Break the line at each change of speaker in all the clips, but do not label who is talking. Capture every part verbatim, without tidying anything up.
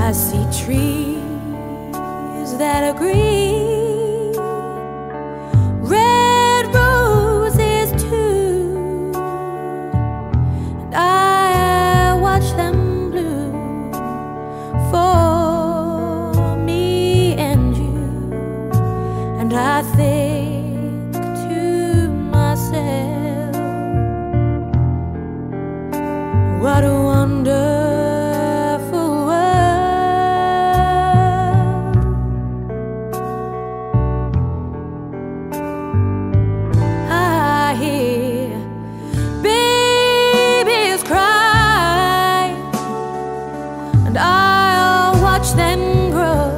I see trees that are green, red roses too, and I watch them bloom for me and you, and I think to myself, what a wonder. Them grow,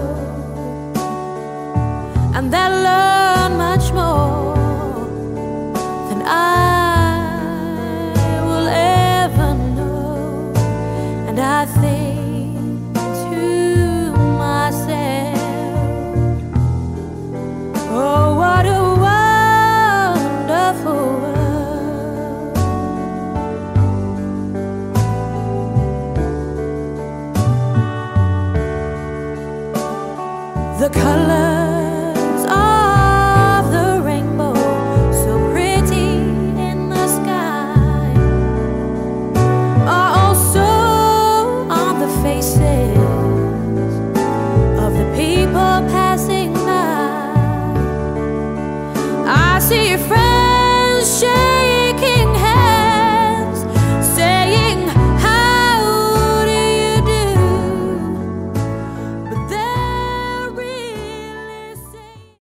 and they'll learn much more than I will ever know. And I think to myself, oh, what a wonderful world. The colors of the rainbow, so pretty in the sky, are also on the faces of the people passing by. I see your friends